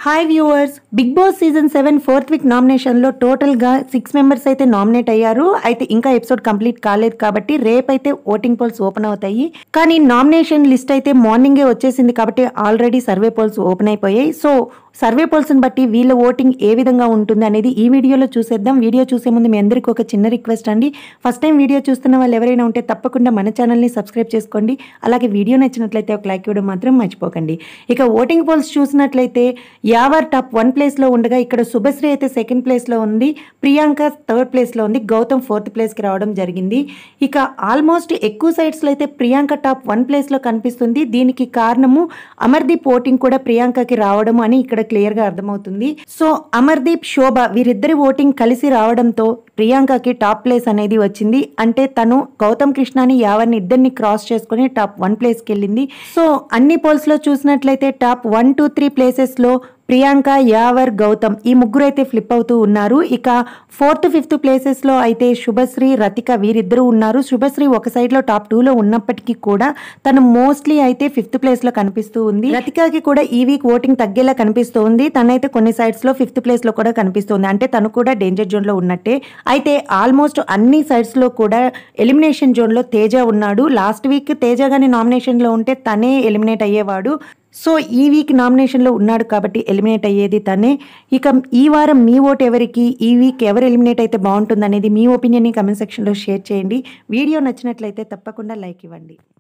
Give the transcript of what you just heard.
Hi viewers, big boss season 7 4th week నామినేషన్లో టోటల్గా 6 members అయితే నామినేట్ అయ్యారు. అయితే ఇంకా ఎపిసోడ్ కంప్లీట్ కాలేదు కాబట్టి రేపైతే ఓటింగ్ పోల్స్ ఓపెన్ అవుతాయి. కానీ నామినేషన్ లిస్ట్ అయితే మార్నింగే వచ్చేసింది కాబట్టి ఆల్రెడీ సర్వే పోల్స్ ఓపెన్ అయిపోయాయి. సో సర్వే పోల్స్ని బట్టి వీళ్ళ ఓటింగ్ ఏ విధంగా ఉంటుంది అనేది ఈ వీడియోలో చూసేద్దాం. వీడియో చూసే ముందు మీ అందరికీ ఒక చిన్న రిక్వెస్ట్ అండి. ఫస్ట్ టైం వీడియో చూస్తున్న వాళ్ళు ఎవరైనా ఉంటే తప్పకుండా మన ఛానల్ని సబ్స్క్రైబ్ చేసుకోండి. అలాగే వీడియో నచ్చినట్లయితే ఒక లైక్ ఇవ్వడం మాత్రం మర్చిపోకండి. ఇక ఓటింగ్ పోల్స్ చూసినట్లయితే యావర్ టాప్ 1 ప్లేస్లో ఉండగా ఇక్కడ శుభశ్రీ అయితే సెకండ్ ప్లేస్లో ఉంది, ప్రియాంక థర్డ్ ప్లేస్లో ఉంది, గౌతమ్ 4th ప్లేస్కి రావడం జరిగింది. ఇక ఆల్మోస్ట్ ఎక్కువ సైడ్స్లో అయితే ప్రియాంక టాప్ 1 ప్లేస్లో కనిపిస్తుంది. దీనికి కారణము అమర్దీప్ ఓటింగ్ కూడా ప్రియాంకకి రావడం అని ఇక్కడ క్లియర్గా అర్థమవుతుంది. సో అమర్దీప్, శోభ వీరిద్దరి ఓటింగ్ కలిసి రావడంతో ప్రియాంకకి టాప్ ప్లేస్ అనేది వచ్చింది. అంటే తను గౌతమ్ కృష్ణని యావర్ని ఇద్దరిని క్రాస్ చేసుకుని టాప్ 1 ప్లేస్కి వెళ్ళింది. సో అన్ని పోల్స్లో చూసినట్లయితే టాప్ 1, 2, 3 ప్లేసెస్లో ప్రియాంక, యావర్, గౌతమ్ ఈ ముగ్గురు అయితే ఫ్లిప్ అవుతూ ఉన్నారు. ఇక 4th, 5th ప్లేసెస్లో అయితే శుభశ్రీ, రతిక వీరిద్దరూ ఉన్నారు. శుభశ్రీ ఒక సైడ్లో టాప్ 2లో ఉన్నప్పటికీ కూడా తను మోస్ట్లీ అయితే 5th ప్లేస్లో కనిపిస్తూ ఉంది. రతికకి కూడా ఈ వీక్ ఓటింగ్ తగ్గేలా కనిపిస్తూ ఉంది. తనైతే కొన్ని సైడ్స్లో 5th ప్లేస్లో కూడా కనిపిస్తుంది. అంటే తను కూడా డేంజర్ జోన్లో ఉన్నట్టే. అయితే ఆల్మోస్ట్ అన్ని సైడ్స్లో కూడా ఎలిమినేషన్ జోన్లో తేజ ఉన్నాడు. లాస్ట్ వీక్ తేజ గాని నామినేషన్లో ఉంటే తనే ఎలిమినేట్ అయ్యేవాడు. సో ఈ వీక్ నామినేషన్లో ఉన్నాడు కాబట్టి ఎలిమినేట్ అయ్యేది తనే. ఇక ఈ వారం మీ ఓటు ఎవరికి, ఈ వీక్ ఎవరు ఎలిమినేట్ అయితే బాగుంటుంది అనేది మీ ఒపీనియన్ని కమెంట్ సెక్షన్లో షేర్ చేయండి. వీడియో నచ్చినట్లయితే తప్పకుండా లైక్ ఇవ్వండి.